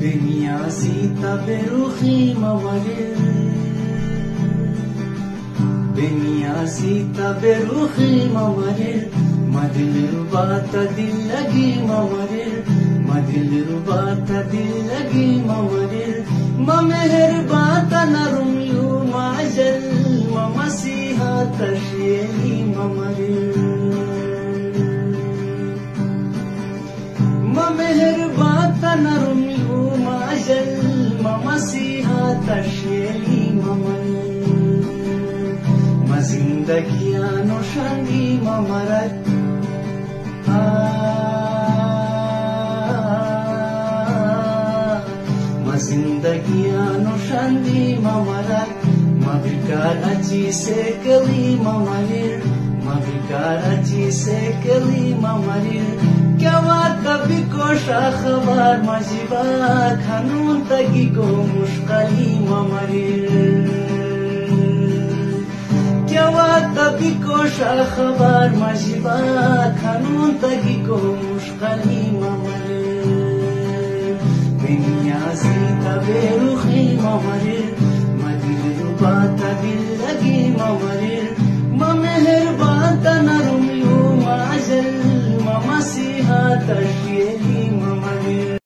Beniazita beruchi mamarir, Beniazita beruchi mamarir, Madil rubata dillagi mamarir, Madil rubata dillagi mamarir, Mameher bata narum yu majal, Mamasiha tasheli mamarir, Mameher bata narum yu majal, Mamasiha tasheli mamarir, Mazindagiano shandi mamarat, Mazindagiano shandi mamarat, Mavikar aji se kali mamarir, Mavikar aji se kali mamarir, Kya baat abhi ko khabar majiba, Khanun tagi ko mushkali mamarir, Kya baat abhi ko khabar majiba, Khanun tagi ko mushkali mamarir, Beniazita beruchi mamarir, Madil rubata dillagi mamarir.